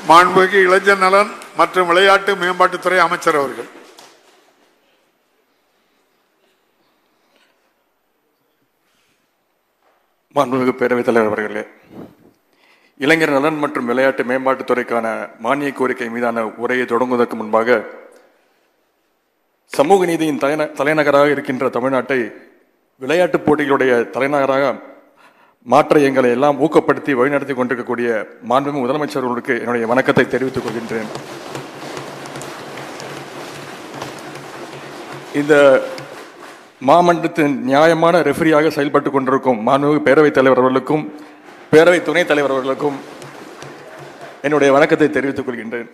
மாண்புமிகு இளைஞர் நலன் மற்றும் விளையாட்டு மேம்பாட்டுத்துறை அமைச்சர் அவர்கள். மாண்புமிகு பேரவைத் தலைவர் அவர்களே, இளைஞர் நலன் மற்றும் விளையாட்டு மேம்பாட்டுத்துறைக்கான மானிய கோரிக்கை மீதான உரையை தொடங்குவதற்கு முன்பாக, சமூக நீதியின் தலைநகராக இருக்கின்ற தமிழ்நாட்டை விளையாட்டுப் போட்டிகளுடைய தலைநகராக மாற்ற எங்களை எல்லாம் ஊக்கப்படுத்தி வழிநடத்தி கொண்டிருக்கக்கூடிய மாண்புமிகு முதலமைச்சர் அவர்களுக்கு என்னுடைய வணக்கத்தை தெரிவித்துக் கொள்கின்றேன். இந்த மாமன்றத்தின் நியாயமான ரெஃபரியாக செயல்பட்டுக் கொண்டிருக்கும் மாண்புமிகு பேரவைத் தலைவர் அவர்களுக்கும் பேரவை துணைத் தலைவர் அவர்களுக்கும் என்னுடைய வணக்கத்தை தெரிவித்துக் கொள்கின்றேன்.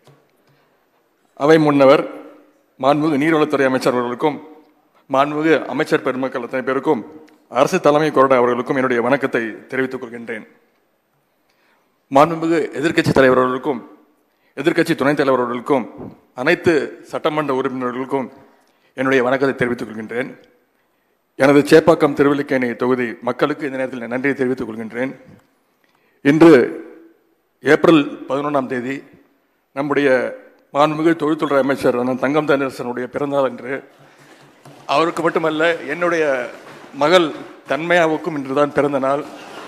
அவை முன்னவர் மாண்புமிகு நீர்வளத்துறை அமைச்சர் அவர்களுக்கும் மாண்புமிகு அமைச்சர் பெருமக்கள் அத்தனை பேருக்கும் அரசு தலைமை கொறடா அவர்களுக்கும் என்னுடைய வணக்கத்தை தெரிவித்துக் கொள்கின்றேன். மாண்புமிகு எதிர்க்கட்சி தலைவர் அவர்களுக்கும் எதிர்க்கட்சி துணைத் தலைவர் அவர்களுக்கும் அனைத்து சட்டமன்ற உறுப்பினர்களுக்கும் என்னுடைய வணக்கத்தை தெரிவித்துக் கொள்கின்றேன். எனது சேப்பாக்கம் திருவல்லிக்கேணி தொகுதி மக்களுக்கு இந்த நேரத்தில் நன்றியை தெரிவித்துக் கொள்கின்றேன். இன்று ஏப்ரல் 11 நம்முடைய மாண்புமிகு தொழில்துறை அமைச்சர் தங்கம் தென்னரசனுடைய பிறந்தநாள் என்று அவருக்கு மட்டுமல்ல என்னுடைய மகள் தன்மையாவுக்கும் இன்றுதான் பிறந்த நாள்.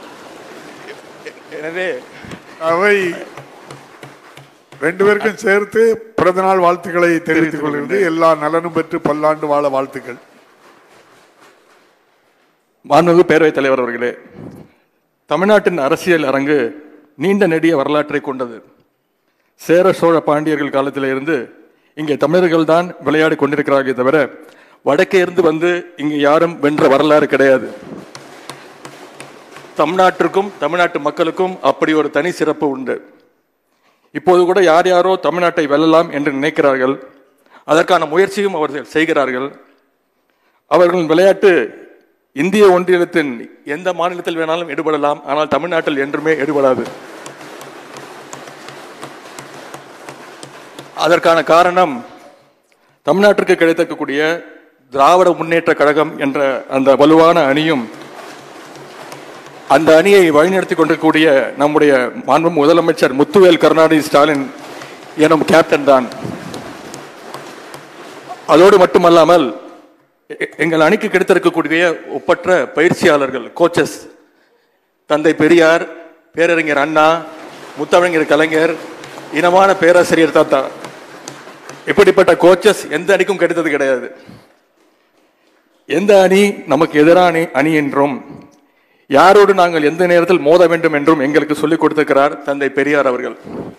எனவே அவை ரெண்டு பேருக்கும் சேர்த்து பிறந்த நாள் வாழ்த்துக்களை தெரிவித்துக் கொள்கிறது. எல்லா நலனும் பெற்று பல்லாண்டு வாழ வாழ்த்துக்கள். மாண்புமிகு பேரவைத் தலைவர் அவர்களே, தமிழ்நாட்டின் அரசியல் அரங்கு நீண்ட நெடிய வரலாற்றை கொண்டது. சேர சோழ பாண்டியர்கள் காலத்திலே இருந்து இங்கே தமிழர்கள் தான் விளையாடி கொண்டிருக்கிறார்கள் தவிர வடக்கே இருந்து வந்து இங்கு யாரும் வென்ற வரலாறு கிடையாது. தமிழ்நாட்டிற்கும் தமிழ்நாட்டு மக்களுக்கும் அப்படி ஒரு தனி சிறப்பு உண்டு. இப்போது கூட யார் யாரோ தமிழ்நாட்டை வெல்லலாம் என்று நினைக்கிறார்கள். அதற்கான முயற்சியும் அவர்கள் செய்கிறார்கள். அவர்களின் விளையாட்டு இந்திய ஒன்றியத்தின் எந்த மாநிலத்தில் வேணாலும் எடுபடலாம், ஆனால் தமிழ்நாட்டில் என்றுமே எடுபடாது. அதற்கான காரணம் தமிழ்நாட்டிற்கு கிடைத்திருக்கக்கூடிய திராவிட முன்னேற்ற கழகம் என்ற அந்த வலுவான அணியும் அந்த அணியை வழிநடத்தி கொண்டிருக்கக்கூடிய நம்முடைய மாண்பு முதலமைச்சர் முத்துவேல் கருணாநிதி ஸ்டாலின் எனும் கேப்டன் தான். அதோடு மட்டுமல்லாமல் எங்கள் அணிக்கு கிடைத்திருக்கக்கூடிய ஒப்பற்ற பயிற்சியாளர்கள், கோச்சஸ், தந்தை பெரியார், பேரறிஞர் அண்ணா, முத்தமிழர் கலைஞர், இனமான பேராசிரியர் தாத்தா, இப்படிப்பட்ட கோச்சஸ் எந்த அணிக்கும் கிடைத்தது கிடையாது. எந்த அணி நமக்கு எதிரான அணி என்றும் யாரோடு நாங்கள் எந்த நேரத்தில் மோத வேண்டும் என்றும் எங்களுக்கு சொல்லிக் கொடுத்திருக்கிறார் தந்தை பெரியார் அவர்கள்.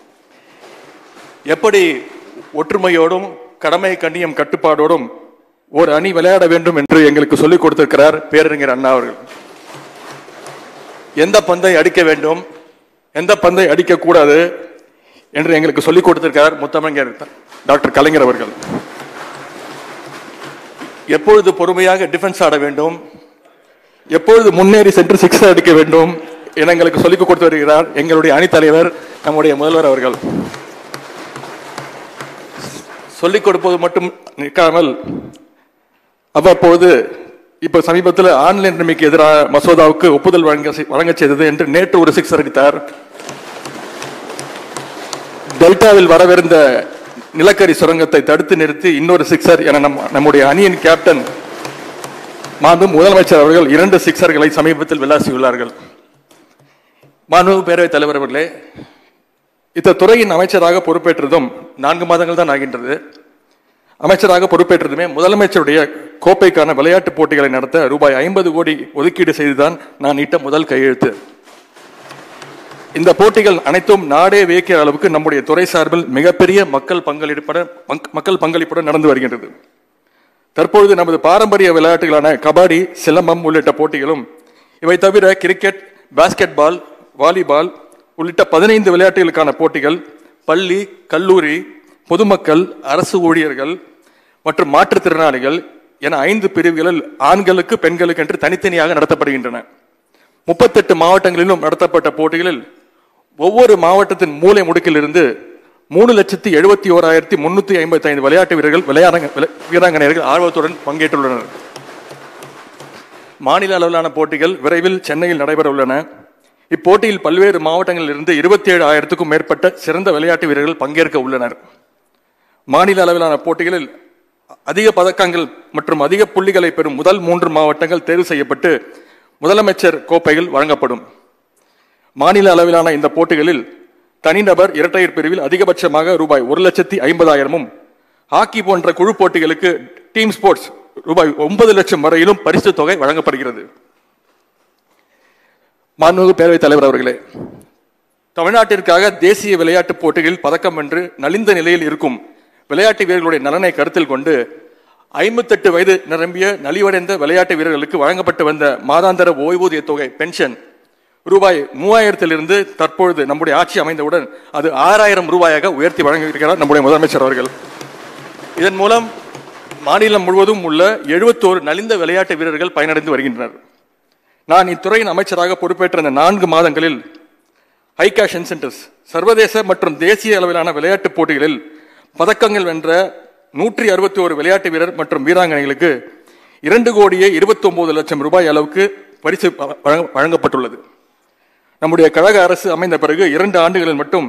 எப்படி ஒற்றுமையோடும் கடமை கண்ணியம் கட்டுப்பாடோடும் ஒரு அணி விளையாட வேண்டும் என்று எங்களுக்கு சொல்லிக் கொடுத்திருக்கிறார் பேரறிஞர் அண்ணா அவர்கள். எந்த பந்தை அடிக்க வேண்டும், எந்த பந்தை அடிக்க கூடாது என்று எங்களுக்கு சொல்லிக் கொடுத்திருக்கிறார் முத்தமிழர் டாக்டர் கலைஞர் அவர்கள். எப்பொழுது பொறுமையாக டிஃபென்ஸ் ஆட வேண்டும், எப்பொழுது முன்னேறி சென்று சிக்ஸ் அடிக்க வேண்டும் என எங்களுக்கு சொல்லிக் கொடுத்து வருகிறார் எங்களுடைய அணித்தலைவர் நம்முடைய முதல்வர் அவர்கள். சொல்லிக் கொடுப்பது மட்டும் நிற்காமல் அவ்வப்போது இப்ப சமீபத்தில் ஆன்லைன் ரம்மிக்கு எதிரான மசோதாவுக்கு ஒப்புதல் வழங்க செய்தது என்று நேற்று ஒரு சிக்ஸர் அடித்தார். டெல்டாவில் வரவிருந்த நிலக்கரி சுரங்கத்தை தடுத்து நிறுத்தி இன்னொரு சிக்ஸர் என நம்முடைய அணியின் கேப்டன் மாண்பு முதலமைச்சர் அவர்கள் 2 சிக்ஸர்களை சமீபத்தில் விளாசியுள்ளார்கள். மாண்பு பேரவைத் தலைவர் அவர்களே, இந்த துறையின் அமைச்சராக பொறுப்பேற்றதும் 4 மாதங்கள் தான் ஆகின்றது. அமைச்சராக பொறுப்பேற்றதுமே முதலமைச்சருடைய கோப்பைக்கான விளையாட்டுப் போட்டிகளை நடத்த ரூபாய் 50 கோடி ஒதுக்கீடு செய்துதான் நான் இட்ட முதல் கையெழுத்து. இந்த போட்டிகள் அனைத்தும் நாடே வியக்கிற அளவுக்கு நம்முடைய துறை சார்பில் மிகப்பெரிய மக்கள் பங்களிப்புடன் நடந்து வருகின்றது. தற்பொழுது நமது பாரம்பரிய விளையாட்டுகளான கபடி, சிலம்பம் உள்ளிட்ட போட்டிகளும், இவை தவிர கிரிக்கெட், பாஸ்கெட் பால், வாலிபால் உள்ளிட்ட 15 விளையாட்டுகளுக்கான போட்டிகள் பள்ளி, கல்லூரி, பொதுமக்கள், அரசு ஊழியர்கள் மற்றும் மாற்றுத்திறனாளிகள் என 5 பிரிவுகளில் ஆண்களுக்கு பெண்களுக்கு என்று தனித்தனியாக நடத்தப்படுகின்றன. 38 மாவட்டங்களிலும் நடத்தப்பட்ட போட்டிகளில் ஒவ்வொரு மாவட்டத்தின் மூலை முடுக்கிலிருந்து 3,71,355 விளையாட்டு வீரர்கள் வீராங்கனையர்கள் ஆர்வத்துடன் பங்கேற்றுள்ளனர். மாநில அளவிலான போட்டிகள் விரைவில் சென்னையில் நடைபெற உள்ளன. இப்போட்டியில் பல்வேறு மாவட்டங்களில் இருந்து 27,000க்கும் மேற்பட்ட சிறந்த விளையாட்டு வீரர்கள் பங்கேற்க உள்ளனர். மாநில அளவிலான போட்டிகளில் அதிக பதக்கங்கள் மற்றும் அதிக புள்ளிகளை பெறும் முதல் 3 மாவட்டங்கள் தேர்வு செய்யப்பட்டு முதலமைச்சர் கோப்பைகள் வழங்கப்படும். மாநில அளவிலான இந்த போட்டிகளில் தனிநபர் இரட்டையர் பிரிவில் அதிகபட்சமாக ரூபாய் 1,50,000 ஹாக்கி போன்ற குழு போட்டிகளுக்கு டீம் ஸ்போர்ட்ஸ் ரூபாய் 9 லட்சம் வரையிலும் பரிசு தொகை வழங்கப்படுகிறது. மாண்புமிகு பேரவைத் தலைவர் அவர்களே, தமிழ்நாட்டிற்காக தேசிய விளையாட்டுப் போட்டிகளில் பதக்கம் வென்று நலிந்த நிலையில் இருக்கும் விளையாட்டு வீரர்களுடைய நலனை கருத்தில் கொண்டு 58 வயது நிரம்பிய நலிவடைந்த விளையாட்டு வீரர்களுக்கு வழங்கப்பட்டு வந்த மாதாந்திர ஓய்வூதிய தொகை பென்ஷன் ரூபாய் 3,000 தற்பொழுது நம்முடைய ஆட்சி அமைந்தவுடன் அது 6,000 ரூபாயாக உயர்த்தி வழங்கியிருக்கிறார் நம்முடைய முதலமைச்சர் அவர்கள். இதன் மூலம் மாநிலம் முழுவதும் உள்ள 71 நலிந்த விளையாட்டு வீரர்கள் பயனடைந்து வருகின்றனர். நான் இத்துறையின் அமைச்சராக பொறுப்பேற்ற இந்த 4 மாதங்களில் ஹை கேஷ் இன்சென்டிவ்ஸ் சர்வதேச மற்றும் தேசிய அளவிலான விளையாட்டுப் போட்டிகளில் பதக்கங்கள் வென்ற 161 விளையாட்டு வீரர் மற்றும் வீராங்கனைகளுக்கு 2,29,00,000 ரூபாய் அளவுக்கு பரிசு வழங்கப்பட்டுள்ளது. நம்முடைய கழக அரசு அமைந்த பிறகு 2 ஆண்டுகளில் மட்டும்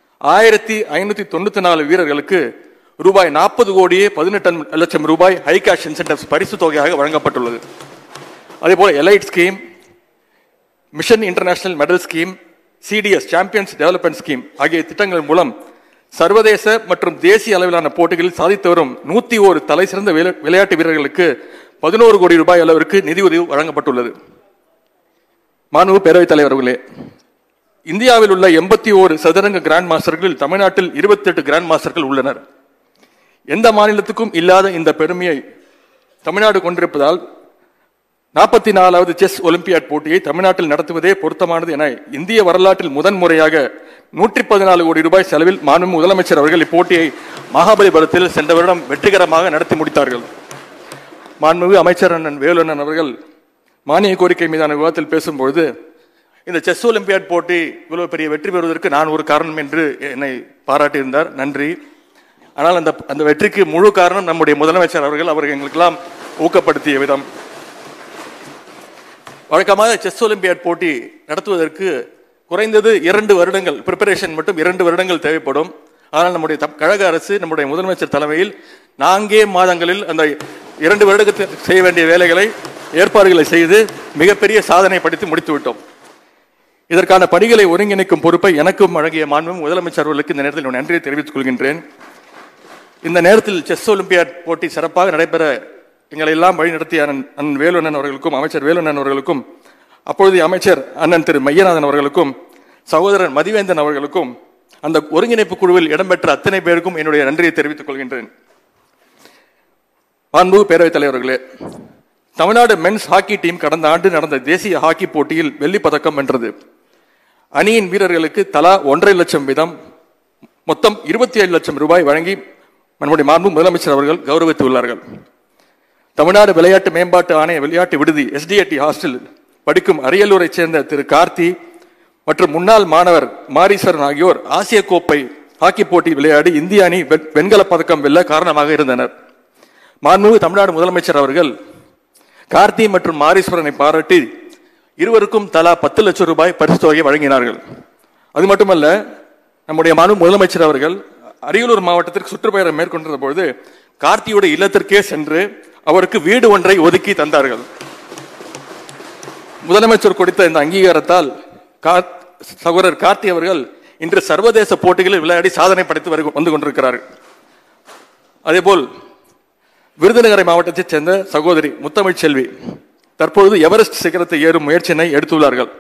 1,594 வீரர்களுக்கு ரூபாய் 40,18,00,000 ரூபாய் ஹை கேஷ் இன்சென்டிவ்ஸ் பரிசு தொகையாக வழங்கப்பட்டுள்ளது. அதேபோல elite scheme, mission international medal scheme, CDS champions development scheme ஆகிய திட்டங்கள் மூலம் சர்வதேச மற்றும் தேசிய அளவிலான போட்டிகளில் சாதித்து வரும் 101 தலை சிறந்த விளையாட்டு வீரர்களுக்கு 11 கோடி ரூபாய் அளவிற்கு நிதியுதவி வழங்கப்பட்டுள்ளது. மாண்புமிகு பேரவைத் தலைவர்களே, இந்தியாவில் உள்ள 81 சதுரங்க கிராண்ட் மாஸ்டர்களில் தமிழ்நாட்டில் 28 கிராண்ட் மாஸ்டர்கள் உள்ளனர். எந்த மாநிலத்துக்கும் இல்லாத இந்த பெருமையை தமிழ்நாடு கொண்டிருப்பதால் 44வது செஸ் ஒலிம்பியாட் போட்டியை தமிழ்நாட்டில் நடத்துவதே பொருத்தமானது என இந்திய வரலாற்றில் முதன்முறையாக 114 கோடி ரூபாய் செலவில் மாண்புமிகு முதலமைச்சர் அவர்கள் இப்போட்டியை மகாபலிபுரத்தில் சென்ற வருடம் வெற்றிகரமாக நடத்தி முடித்தார்கள். மாண்புமிகு அமைச்சர் அண்ணன் வேலுண்ணன் அவர்கள் மானிய கோரிக்கை மீதான விவாதத்தில் பேசும்பொழுது இந்த செஸ் ஒலிம்பியாட் போட்டி இவ்வளவு பெரிய வெற்றி பெறுவதற்கு நான் ஒரு காரணம் என்று என்னை பாராட்டியிருந்தார். நன்றி. ஆனால் அந்த வெற்றிக்கு முழு காரணம் நம்முடைய முதலமைச்சர் அவர்கள் எங்களுக்கெல்லாம் ஊக்கப்படுத்திய விதம். வழக்கமாக செஸ் ஒலிம்பியாட் போட்டி நடத்துவதற்கு குறைந்தது 2 வருடங்கள் பிரிப்பரேஷன் மட்டும் 2 வருடங்கள் தேவைப்படும். ஆனால் நம்முடைய கழக அரசு நம்முடைய முதலமைச்சர் தலைமையில் 4 மாதங்களில் அந்த 2 வருடத்துக்கு செய்ய வேண்டிய வேலைகளை ஏற்பாடுகளை செய்து மிகப்பெரிய சாதனை படைத்து முடித்து விட்டோம். இதற்கான பணிகளை ஒருங்கிணைக்கும் பொறுப்பை எனக்கும் வழங்கிய மாண்புமிகு முதலமைச்சர் அவர்களுக்கு இந்த நேரத்தில் நன்றியை தெரிவித்துக் கொள்கின்றேன். இந்த நேரத்தில் செஸ் ஒலிம்பியாட் போட்டி சிறப்பாக நடைபெற எங்களை எல்லாம் வழிநடத்திய அண்ணன் வேலுண்ணன் அவர்களுக்கும் அமைச்சர் வேலுண்ணன் அவர்களுக்கும் அப்பொழுதைய அமைச்சர் அண்ணன் திரு மையநாதன் அவர்களுக்கும் சகோதரர் மதிவேந்தன் அவர்களுக்கும் அந்த ஒருங்கிணைப்பு குழுவில் இடம்பெற்ற அத்தனை பேருக்கும் என்னுடைய நன்றியை தெரிவித்துக் கொள்கின்றேன். மாண்புமிகு பேரவைத் தலைவர்களே, தமிழ்நாடு மென்ஸ் ஹாக்கி டீம் கடந்த ஆண்டு நடந்த தேசிய ஹாக்கி போட்டியில் வெள்ளி பதக்கம் வென்றது. அணியின் வீரர்களுக்கு தலா 1,50,000 லட்சம் வீதம் மொத்தம் 27 லட்சம் ரூபாய் வழங்கி நம்முடைய மாண்பு முதலமைச்சர் அவர்கள் கௌரவித்துள்ளார்கள். தமிழ்நாடு விளையாட்டு மேம்பாட்டு ஆணைய விளையாட்டு விடுதி SDAT ஹாஸ்டல் படிக்கும் அரியலூரை சேர்ந்த திரு கார்த்தி மற்றும் முன்னாள் மாணவர் மாரீஸ்வரன் ஆகியோர் ஆசிய கோப்பை ஹாக்கி போட்டி விளையாடி இந்திய அணி வெண்கல பதக்கம் வெல்ல காரணமாக இருந்தனர். மாண்புமிகு தமிழ்நாடு முதலமைச்சர் அவர்கள் கார்த்தி மற்றும் மாரீஸ்வரனை பாராட்டி இருவருக்கும் தலா 10 லட்சம் ரூபாய் பரிசு தொகையை வழங்கினார்கள். அது மட்டுமல்ல, நம்முடைய மாண்புமிகு முதலமைச்சர் அவர்கள் அரியலூர் மாவட்டத்திற்கு சுற்றுப்பயணம் மேற்கொண்டிருந்த பொழுது கார்த்தியுடைய இல்லத்திற்கே சென்று அவருக்கு வீடு ஒன்றை ஒதுக்கி தந்தார்கள். முதலமைச்சர் கொடுத்த இந்த அங்கீகாரத்தால் சகோதரர் கார்த்தி அவர்கள் இன்று சர்வதேச போட்டிகளில் விளையாடி சாதனை படைத்து வந்து கொண்டிருக்கிறார்கள். அதேபோல் விருதுநகரை மாவட்டத்தைச் சேர்ந்த சகோதரி முத்தமிழ் செல்வி தற்பொழுது எவரெஸ்ட் சிகரத்தை ஏறும் முயற்சியினை எடுத்துள்ளார்கள்.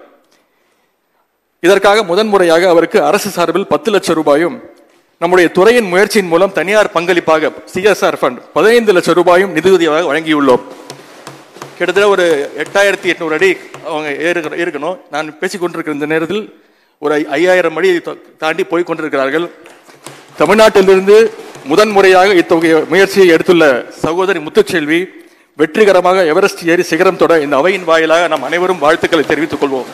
இதற்காக முதன்முறையாக அவருக்கு அரசு சார்பில் 10 லட்சம் ரூபாயும் நம்முடைய துறையின் முயற்சியின் மூலம் தனியார் பங்களிப்பாக CSR ஃபண்ட் 15 லட்சம் ரூபாயும் நிதியுதவியாக வழங்கியுள்ளோம். கிட்டத்தட்ட ஒரு 8,800 அடி அவங்க இருக்கணும். நான் பேசிக்கொண்டிருக்கிற இந்த நேரத்தில் ஒரு 5,000 அடி தாண்டி போய் கொண்டிருக்கிறார்கள். தமிழ்நாட்டிலிருந்து முதன்முறையாக இத்தகைய முயற்சியை எடுத்துள்ள சகோதரி முத்துச்செல்வி வெற்றிகரமாக எவரெஸ்ட் ஏறி சிகரம் தொட இந்த அவையின் வாயிலாக நாம் அனைவரும் வாழ்த்துக்களை தெரிவித்துக் கொள்வோம்.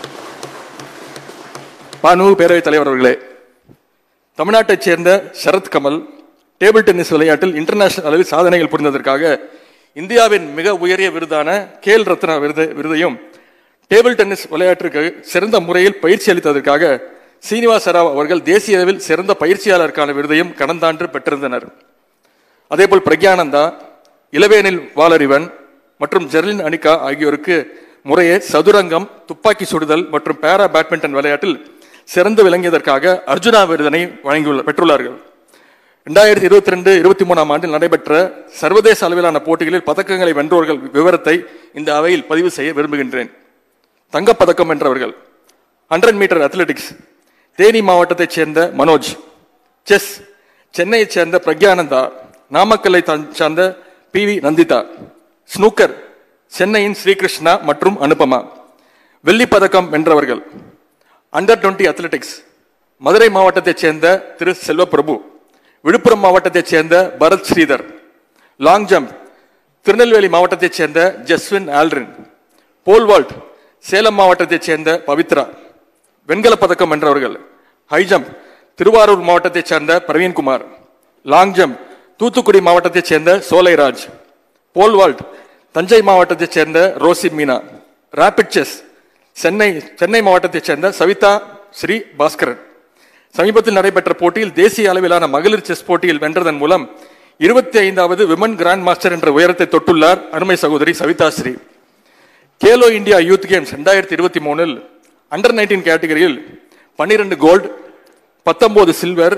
மாண்புமிகு பேரவைத் தலைவர் அவர்களே, தமிழ்நாட்டைச் சேர்ந்த சரத் கமல் டேபிள் டென்னிஸ் விளையாட்டில் இன்டர்நேஷனல் அளவில் சாதனைகள் புரிந்ததற்காக இந்தியாவின் மிக உயரிய விருதான கேல் ரத்னா விருதையும் டேபிள் டென்னிஸ் விளையாட்டிற்கு சிறந்த முறையில் பயிற்சி அளித்ததற்காக சீனிவாச ராவ் அவர்கள் தேசிய அளவில் சிறந்த பயிற்சியாளருக்கான விருதையும் கடந்த ஆண்டு பெற்றிருந்தனர். அதேபோல் பிரக்யானந்தா, இளவேனில் வாலறிவன் மற்றும் ஜெர்லின் அனிகா ஆகியோருக்கு முறையே சதுரங்கம், துப்பாக்கி சுடுதல் மற்றும் பேரா பேட்மிண்டன் விளையாட்டில் சிறந்து விளங்கியதற்காக அர்ஜுனா விருதினை பெற்றுள்ளார்கள். 2022-23 ஆண்டில் நடைபெற்ற சர்வதேச அளவிலான போட்டிகளில் பதக்கங்களை வென்றோர்கள் விவரத்தை இந்த அவையில் பதிவு செய்ய விரும்புகின்றேன். தங்கப்பதக்கம் வென்றவர்கள்: 100 மீட்டர் அத்லெட்டிக்ஸ் தேனி மாவட்டத்தைச் சேர்ந்த மனோஜ், செஸ் சென்னையைச் சேர்ந்த பிரக்யானந்தா, நாமக்கல்லை சார்ந்த PV நந்திதா, ஸ்னூக்கர் சென்னையின் ஸ்ரீகிருஷ்ணா மற்றும் அனுபமா. வெள்ளி பதக்கம் வென்றவர்கள்: Under 20 அத்லெட்டிக்ஸ் மதுரை மாவட்டத்தைச் சேர்ந்த திரு செல்வபிரபு, விழுப்புரம் மாவட்டத்தைச் சேர்ந்த பரத் ஸ்ரீதர். லாங் ஜம்ப் திருநெல்வேலி மாவட்டத்தைச் சேர்ந்த ஜஸ்வின் ஆல்ரின். போல் வால்ட் சேலம் மாவட்டத்தைச் சேர்ந்த பவித்ரா. வெண்கல பதக்கம் வென்றவர்கள்: ஹை ஜம்ப் திருவாரூர் மாவட்டத்தைச் சேர்ந்த பிரவீன்குமார். லாங் ஜம்ப் தூத்துக்குடி மாவட்டத்தைச் சேர்ந்த சோலைராஜ். போல் வால்ட் தஞ்சை மாவட்டத்தைச் சேர்ந்த ரோசி மீனா. ராபிட் செஸ் சென்னை மாவட்டத்தைச் சேர்ந்த சவிதா ஸ்ரீ பாஸ்கரன். சமீபத்தில் நடைபெற்ற போட்டியில் தேசிய அளவிலான மகளிர் செஸ் போட்டியில் வென்றதன் மூலம் 25வது விமன் கிராண்ட் மாஸ்டர் என்ற உயரத்தை தொட்டுள்ளார் அருமை சகோதரி Savitha Sri. Khelo India youth games 2023 under 19 கேட்டகரியில் 12 கோல்டு, 19 சில்வர்,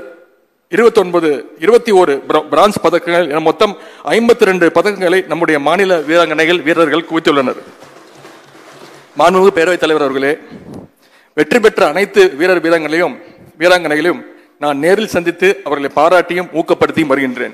21 பிரான்ஸ் பதக்கங்கள் என மொத்தம் 52 பதக்கங்களை நம்முடைய மாநில வீரர்கள் குவித்துள்ளனர். மாண்புமிகு பேரவைத் தலைவர் அவர்களே, வெற்றி பெற்ற அனைத்து வீராங்கனைகளையும் நான் நேரில் சந்தித்து அவர்களை பாராட்டியும் ஊக்கப்படுத்தியும் வருகின்றேன்.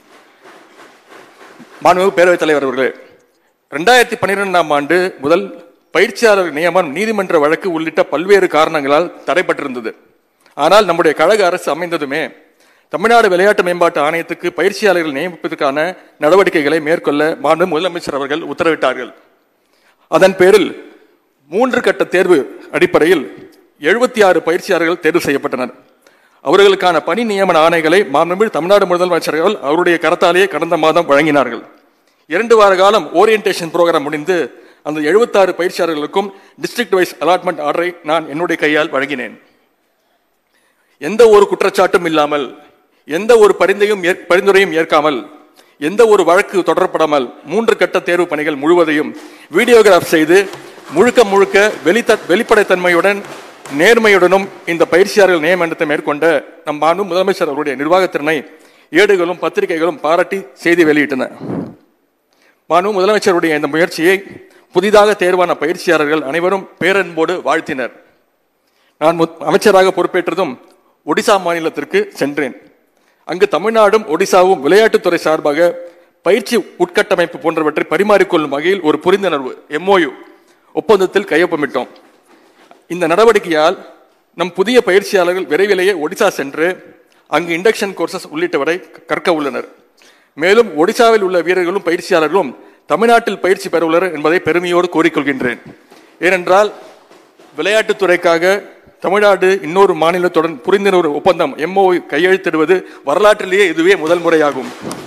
மாண்புமிகு பேரவைத் தலைவர் அவர்களே, 2012 ஆண்டு முதல் பயிற்சியாளர் நியமனம் நீதிமன்ற வழக்கு உள்ளிட்ட பல்வேறு காரணங்களால் தடைப்பட்டிருந்தது. ஆனால் நம்முடைய கழக அரசு அமைந்ததுமே தமிழ்நாடு விளையாட்டு மேம்பாட்டு ஆணையத்துக்கு பயிற்சியாளர்கள் நியமிப்பதற்கான நடவடிக்கைகளை மேற்கொள்ள மாண்பு முதலமைச்சர் அவர்கள் உத்தரவிட்டார்கள். அதன் பேரில் 3 கட்ட தேர்வு அடிப்படையில் 76 பயிற்சியாளர்கள் தேர்வு செய்யப்பட்டனர். அவர்களுக்கான பணி நியமன ஆணைகளை மாண்புமிகு தமிழ்நாடு முதலமைச்சர்கள் அவருடைய கரத்தாலேயே கடந்த மாதம் வழங்கினார்கள். 2 வார காலம் ஓரியன்டேஷன் புரோகிராம் முடிந்து அந்த 76 பயிற்சியாளர்களுக்கும் டிஸ்ட்ரிக்ட் வைஸ் அலாட்மெண்ட் ஆர்டரை நான் என்னுடைய கையால் வழங்கினேன். எந்த ஒரு குற்றச்சாட்டும் இல்லாமல், எந்த ஒரு பரிந்துரையும் ஏற்காமல், எந்த ஒரு வழக்கு தொடரப்படாமல் 3 கட்ட தேர்வு பணிகள் முழுவதையும் வீடியோகிராஃப் செய்து முழுக்க வெளிப்படைத்தன்மையுடன் நேர்மையுடனும் இந்த பயிற்சியாளர்கள் நியமனத்தை மேற்கொண்ட நம் மாண்பு முதலமைச்சர் அவருடைய நிர்வாகத்திறனை ஏடுகளும் பத்திரிகைகளும் பாராட்டி செய்தி வெளியிட்டன. மாண்பு முதலமைச்சருடைய இந்த முயற்சியை புதிதாக தேர்வான பயிற்சியாளர்கள் அனைவரும் பேரன்போடு வாழ்த்தினர். நான் அமைச்சராக பொறுப்பேற்றதும் ஒடிசா மாநிலத்திற்கு சென்றேன். அங்கு தமிழ்நாடும் ஒடிசாவும் விளையாட்டுத்துறை சார்பாக பயிற்சி உட்கட்டமைப்பு போன்றவற்றை பரிமாறிக்கொள்ளும் வகையில் ஒரு புரிந்துணர்வு MOU ஒப்பந்தத்தில் கையொப்பமிட்டோம். இந்த நடவடிக்கையால் நம் புதிய பயிற்சியாளர்கள் விரைவிலேயே ஒடிசா சென்று அங்கு இண்டக்ஷன் கோர்சஸ் உள்ளிட்டவரை கற்க உள்ளனர். மேலும் ஒடிசாவில் உள்ள வீரர்களும் பயிற்சியாளர்களும் தமிழ்நாட்டில் பயிற்சி பெற உள்ளனர் என்பதை பெருமையோடு கூறிக்கொள்கின்றேன். ஏனென்றால் விளையாட்டுத்துறைக்காக தமிழ்நாடு இன்னொரு மாநிலத்துடன் புரிந்துணர்வு ஒப்பந்தம் MOU கையெழுத்திடுவது வரலாற்றிலேயே இதுவே முதல் முறையாகும்.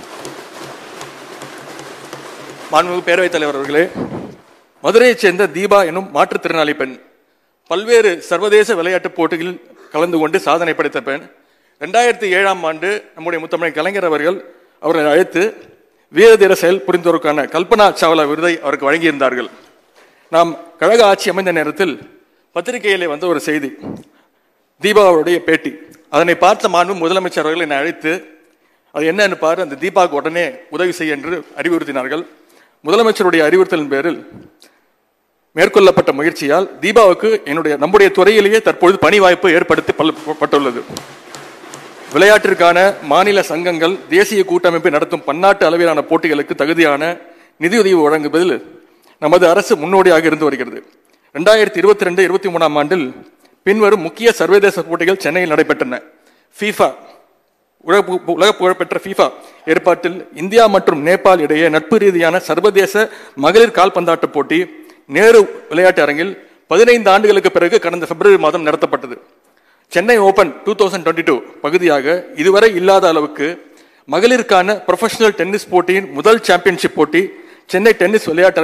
மாண்புமிகு பேரவைத் தலைவர் அவர்களே, மதுரையைச் சேர்ந்த தீபா எனும் மாற்றுத்திறனாளி பெண் பல்வேறு சர்வதேச விளையாட்டுப் போட்டிகளில் கலந்து கொண்டு சாதனை படைத்த பெண் 2007 ஆண்டு நம்முடைய முத்தமிழ் கலைஞர் அவர்கள் அவரை அழைத்து வீரதீர செயல் புரிந்தோருக்கான கல்பனா சாவ்லா விருதை அவருக்கு வழங்கியிருந்தார்கள். நாம் கழக ஆட்சி அமைந்த நேரத்தில் பத்திரிகையிலே வந்த ஒரு செய்தி, தீபாவுடைய பேட்டி. அதனை பார்த்த மாண்பு முதலமைச்சர் அவர்கள் என்னை அழைத்து அது என்னன்னு பாரு, அந்த தீபாவுக்கு உடனே உதவி செய்ய என்று அறிவுறுத்தினார்கள். முதலமைச்சருடைய அறிவுறுத்தலின் பேரில் மேற்கொள்ளப்பட்ட முயற்சியால் தீபாவுக்கு நம்முடைய துறையிலேயே தற்பொழுது பணி வாய்ப்பு ஏற்படுத்தப்பட்டுள்ளது. விளையாட்டிற்கான மாநில சங்கங்கள் தேசிய கூட்டமைப்பை நடத்தும் பன்னாட்டு அளவிலான போட்டிகளுக்கு தகுதியான நிதியுதவி வழங்குவதில் நமது அரசு முன்னோடியாக இருந்து வருகிறது. 2022-23 ஆண்டில் பின்வரும் முக்கிய சர்வதேச போட்டிகள் சென்னையில் நடைபெற்றன. FIFA உலக புகழ்பெற்ற FIFA ஏற்பாட்டில் இந்தியா மற்றும் நேபாள் இடையே நட்பு ரீதியான சர்வதேச மகளிர் கால்பந்தாட்ட போட்டி நேரு விளையாட்டு அரங்கில் 15 ஆண்டுகளுக்கு பிறகு கடந்த பிப்ரவரி மாதம் நடத்தப்பட்டது. சென்னை ஓபன் 2022 பகுதியாக இதுவரை இல்லாத அளவுக்கு மகளிருக்கான ப்ரொஃபஷனல் டென்னிஸ் போட்டியின் முதல் சாம்பியன்ஷிப் போட்டி சென்னை டென்னிஸ் விளையாட்டரங்கில்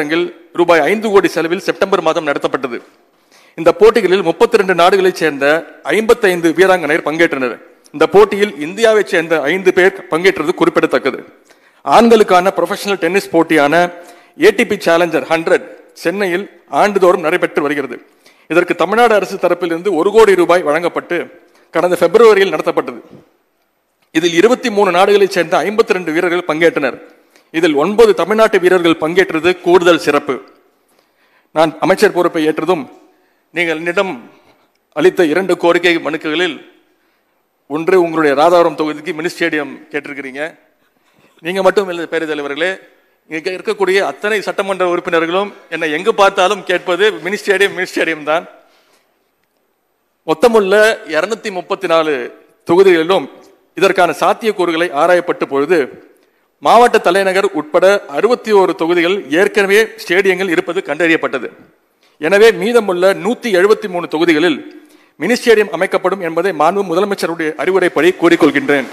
ரூபாய் 5 கோடி செலவில் செப்டம்பர் மாதம் நடத்தப்பட்டது. இந்த போட்டிகளில் 32 நாடுகளைச் சேர்ந்த 55 வீராங்கனையர் பங்கேற்றனர். இந்த போட்டியில் இந்தியாவைச் சேர்ந்த 5 பேர் பங்கேற்றது குறிப்பிடத்தக்கது. ஆண்களுக்கான ப்ரொஃபஷனல் டென்னிஸ் போட்டியான ATP சேலஞ்சர் 100 சென்னையில் ஆண்டுதோறும் நடைபெற்று வருகிறது. இதற்கு தமிழ்நாடு அரசு தரப்பிலிருந்து 1 கோடி ரூபாய் வழங்கப்பட்டு கடந்த பிப்ரவரியில் நடத்தப்பட்டது. இதில் 23 நாடுகளைச் சேர்ந்த 52 வீரர்கள் பங்கேற்றனர். இதில் 9 தமிழ்நாட்டு வீரர்கள் பங்கேற்றது கூடுதல் சிறப்பு. நான் அமைச்சர் பொறுப்பை ஏற்றதும் நீங்கள் என்னிடம் அளித்த 2 கோரிக்கை மனுக்களில் ஒன்று, உங்களுடைய ராதாபுரம் தொகுதிக்கு மினி ஸ்டேடியம் கேட்டிருக்கிறீங்க. நீங்க மட்டும் இல்லை பேரவைத் தலைவர்களே, இங்க இருக்கக்கூடிய அத்தனை சட்டமன்ற உறுப்பினர்களும் என்னை எங்கு பார்த்தாலும் கேட்பது மினி ஸ்டேடியம் தான். மொத்தமுள்ள 234 தொகுதிகளிலும் இதற்கான சாத்தியக்கூறுகளை ஆராயப்பட்ட பொழுது மாவட்ட தலைநகர் உட்பட 61 தொகுதிகள் ஏற்கனவே ஸ்டேடியங்கள் இருப்பது கண்டறியப்பட்டது. எனவே மீதமுள்ள 173 தொகுதிகளில் மினி ஸ்டேடியம் அமைக்கப்படும் என்பதை மாண்பு முதலமைச்சருடைய அறிவுரைப்படி கூறிக்கொள்கின்றேன்.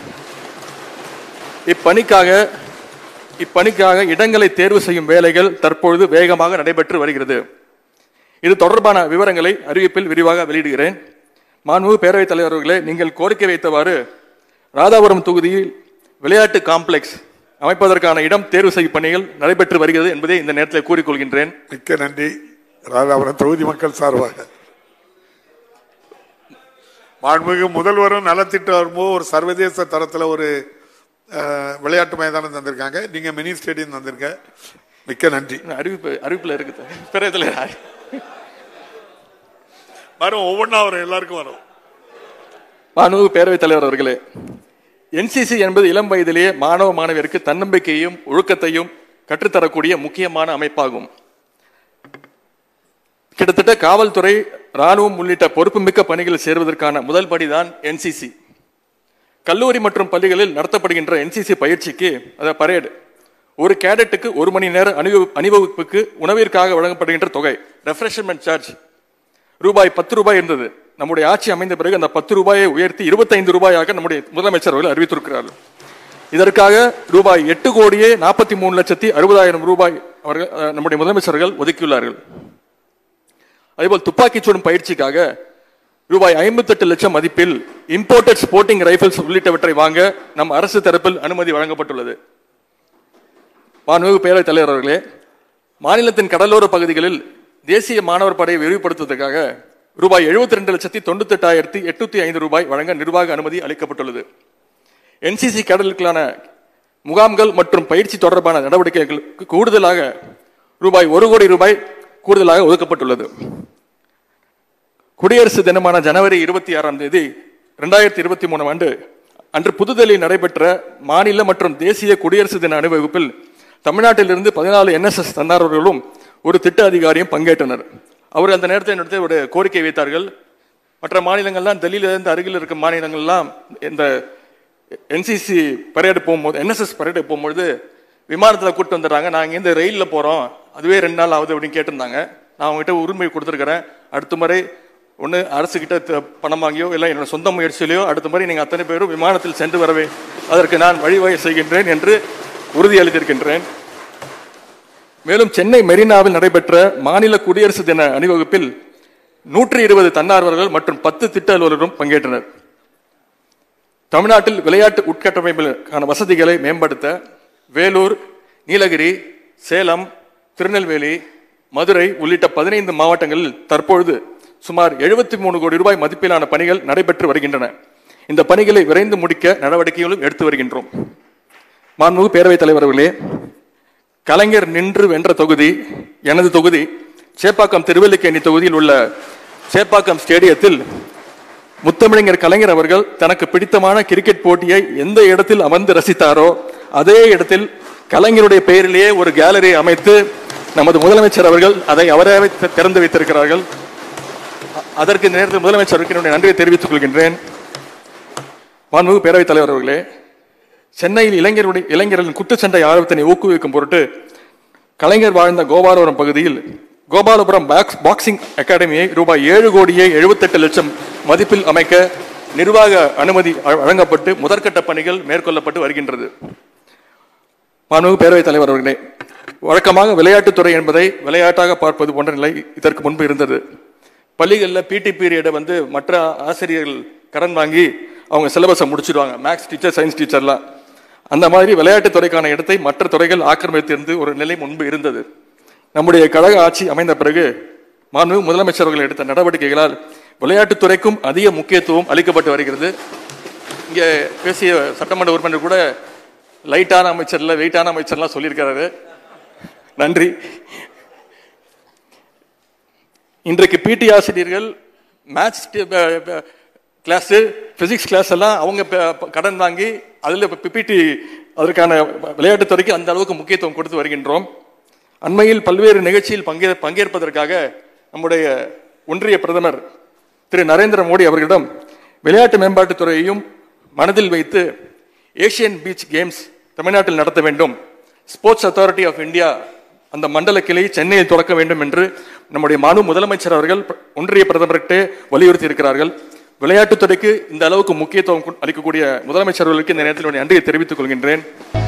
இப்பணிக்காக இடங்களை தேர்வு செய்யும் வேலைகள் தற்பொழுது வேகமாக நடைபெற்று வருகிறது. இது தொடர்பான விவரங்களை அறிவிப்பில் விரிவாக வெளியிடுகிறேன். மாண்பு பேரவைத் தலைவர்களே, நீங்கள் கோரிக்கை வைத்தவாறு ராதாபுரம் தொகுதியில் விளையாட்டு காம்ப்ளெக்ஸ் அமைப்பதற்கான இடம் தேர்வு செய்யும் பணிகள் நடைபெற்று வருகிறது என்பதை இந்த நேரத்தில் கூறிக்கொள்கின்றேன். மிக்க நன்றி. ராதாபுரம் தொகுதி மக்கள் சார்பாக மாண்புமிகு முதல்வரும் நலத்திட்டம் வரும்போது ஒரு சர்வதேச தரத்தில் ஒரு விளையாட்டு மைதானம் தந்திருக்காங்க. நீங்க மினி ஸ்டேடியம் தந்திருக்க, மிக்க நன்றி. அறிவிப்புல இருக்குது பேரவைத் வரும், ஒவ்வொன்றா வரும், எல்லாருக்கும் வரும். மாண்பு பேரவைத் தலைவர் அவர்களே, NCC என்பது இளம் வயதிலேயே மாணவ மாணவியருக்கு தன்னம்பிக்கையும் ஒழுக்கத்தையும் கற்றுத்தரக்கூடிய முக்கியமான அமைப்பாகும். கிட்டத்தட்ட காவல்துறை, ராணுவம் உள்ளிட்ட பொறுப்புமிக்க பணிகளில் சேர்வதற்கான முதல் படிதான் NCC. கல்லூரி மற்றும் பள்ளிகளில் நடத்தப்படுகின்ற NCC பயிற்சிக்கு பரேடு ஒரு கேடட்டுக்கு 1 மணி நேர அணிவகுப்புக்கு உணவிற்காக வழங்கப்படுகின்ற தொகை ரெஃப்ரெஷ்மெண்ட் சார்ஜ் ரூபாய் 10 இருந்தது. நம்முடைய ஆட்சி அமைந்த பிறகு அந்த 10 ரூபாயை உயர்த்தி 25 ரூபாயாக நம்முடைய முதலமைச்சர் அவர்கள் அறிவித்திருக்கிறார்கள். இதற்காக ரூபாய் 8,43,60,000 ரூபாய் அவர்கள் நம்முடைய முதலமைச்சர்கள் ஒதுக்கியுள்ளார்கள். அதேபோல் துப்பாக்கி சூடும் பயிற்சிக்காக ரூபாய் 58 லட்சம் மதிப்பில் இம்போர்ட்டட் ஸ்போர்ட்டிங் ரைபிள்ஸ் உள்ளிட்டவற்றை வாங்க நம் அரசு தரப்பில் அனுமதி வழங்கப்பட்டுள்ளது. மாண்புமிகு பேரவைத் தலைவர் அவர்களே, மாநிலத்தின் கடலோர பகுதிகளில் தேசிய மாணவர் படையை விரிவுபடுத்துவதற்காக ரூபாய் 72,98,805 ரூபாய் வழங்க நிர்வாக அனுமதி அளிக்கப்பட்டுள்ளது. NCC கடலுக்கான முகாம்கள் மற்றும் பயிற்சி தொடர்பான நடவடிக்கைகளுக்கு கூடுதலாக ரூபாய் 1 கோடி ரூபாய் கூடுதலாக ஒதுக்கப்பட்டுள்ளது. குடியரசு தினமான ஜனவரி 26 2023 அன்று புதுதில்லியில் நடைபெற்ற மாநில மற்றும் தேசிய குடியரசு தின அணிவகுப்பில் தமிழ்நாட்டிலிருந்து 14 NSS தன்னார்வர்களும் ஒரு திட்ட அதிகாரியும் பங்கேற்றனர். அவர் அந்த நேரத்தில் ஒரு கோரிக்கை வைத்தார்கள். மற்ற மாநிலங்கள்லாம் டெல்லியிலிருந்து அருகில் இருக்கும் மாநிலங்கள்லாம் இந்த NCC பரேடு போகும்போது, NSS பரேடு போகும்போது விமானத்தில் கூப்பிட்டு வந்துடுறாங்க. நாங்கள் இங்கேருந்து ரயிலில் போகிறோம், அதுவே 2 நாள் ஆகுது அப்படின்னு கேட்டிருந்தாங்க. நான் அவங்ககிட்ட உரிமை கொடுத்துருக்கிறேன். அடுத்த முறை ஒன்று அரசுகிட்ட பணம் வாங்கியோ இல்லை என்னோட சொந்த முயற்சியிலையோ அடுத்த முறை நீங்கள் அத்தனை பேரும் விமானத்தில் சென்று வரவே அதற்கு நான் வழிவகை செய்கின்றேன் என்று உறுதியளித்திருக்கின்றேன். மேலும் சென்னை மெரினாவில் நடைபெற்ற மாநில குடியரசு தின அணிவகுப்பில் 120 தன்னார்வர்கள் மற்றும் 10 திட்ட அலுவலரும் பங்கேற்றனர். தமிழ்நாட்டில் விளையாட்டு உட்கட்டமைப்புக்கான வசதிகளை மேம்படுத்த வேலூர், நீலகிரி, சேலம், திருநெல்வேலி, மதுரை உள்ளிட்ட 15 மாவட்டங்களில் தற்பொழுது சுமார் 73 கோடி ரூபாய் மதிப்பிலான பணிகள் நடைபெற்று வருகின்றன. இந்த பணிகளை விரைந்து முடிக்க நடவடிக்கைகளும் எடுத்து வருகின்றோம். மாண்புமிகு பேரவைத் தலைவர் அவர்களே, கலைஞர் நின்று வென்ற தொகுதி எனது தொகுதி சேப்பாக்கம் திருவல்லிக்கேணி தொகுதியில் உள்ள சேப்பாக்கம் ஸ்டேடியத்தில் முத்தமிழர் கலைஞர் அவர்கள் தனக்கு பிடித்தமான கிரிக்கெட் போட்டியை எந்த இடத்தில் அமர்ந்து ரசித்தாரோ அதே இடத்தில் கலைஞருடைய பெயரிலேயே ஒரு கேலரி அமைத்து நமது முதலமைச்சர் அவர்கள் அதை அவராகவே திறந்து வைத்திருக்கிறார்கள். அதற்கு இந்த நேரத்தில் முதலமைச்சருக்கு என்னுடைய நன்றியை தெரிவித்துக் கொள்கின்றேன். மாண்புமிகு பேரவைத் தலைவர் அவர்களே, சென்னையில் இளைஞர்களின் குத்துச்சண்டை ஆர்வத்தினை ஊக்குவிக்கும் பொருட்டு கலைஞர் வாழ்ந்த கோபாலபுரம் பகுதியில் கோபாலபுரம் பாக்ஸிங் அகாடமியை ரூபாய் 7,78,00,000 மதிப்பில் அமைக்க நிர்வாக அனுமதி வழங்கப்பட்டு முதற்கட்ட பணிகள் மேற்கொள்ளப்பட்டு வருகின்றது. மாண்புமிகு பேரவைத் தலைவர் அவர்களே, வழக்கமாக விளையாட்டுத்துறை என்பதை விளையாட்டாக பார்ப்பது போன்ற நிலை இதற்கு முன்பு இருந்தது. பள்ளிகளில் பிடி பீரியடை மற்ற ஆசிரியர்கள் கடன் வாங்கி அவங்க சிலபஸை முடிச்சிடுவாங்க, மேக்ஸ் டீச்சர், சயின்ஸ் டீச்சர்லாம். அந்த மாதிரி விளையாட்டுத்துறைக்கான இடத்தை மற்ற துறைகள் ஆக்கிரமித்திருந்து ஒரு நிலை முன்பு இருந்தது. நம்முடைய கழக ஆட்சி அமைந்த பிறகு மாண்புமிகு முதலமைச்சர் அவர்கள் எடுத்த நடவடிக்கைகளால் விளையாட்டுத்துறைக்கும் அதிக முக்கியத்துவம் அளிக்கப்பட்டு வருகிறது. இங்கே பேசிய சட்டமன்ற உறுப்பினர் கூட லைட்டான அமைச்சர்ல வெயிட்டான அமைச்சர்லாம் சொல்லியிருக்கிறாரு. நன்றி. இன்றைக்கு பிடி ஆசிரியர்கள் மேத்ஸ் கிளாஸ், பிசிக்ஸ் கிளாஸ் எல்லாம் அவங்க கடன் வாங்கி அதில் பிபிடி அதற்கான விளையாட்டுத்துறைக்கு அந்த அளவுக்கு முக்கியத்துவம் கொடுத்து வருகின்றோம். அண்மையில் பல்வேறு நிகழ்ச்சியில் பங்கேற்பதற்காக நம்முடைய ஒன்றிய பிரதமர் திரு நரேந்திர மோடி அவர்களிடம் விளையாட்டு மேம்பாட்டுத்துறையையும் மனதில் வைத்து ஏசியன் பீச் கேம்ஸ் தமிழ்நாட்டில் நடத்த வேண்டும், ஸ்போர்ட்ஸ் அத்தாரிட்டி ஆஃப் இந்தியா அந்த மண்டல கிளை சென்னையில் தொடக்க வேண்டும் என்று நம்முடைய முதலமைச்சர் அவர்கள் ஒன்றிய பிரதமர்கிட்ட வலியுறுத்தி இருக்கிறார்கள். விளையாட்டுத்துறைக்கு இந்த அளவுக்கு முக்கியத்துவம் அளிக்கக்கூடிய முதலமைச்சர்களுக்கு இந்த நேரத்தில் நன்றியை தெரிவித்துக் கொள்கின்றேன்.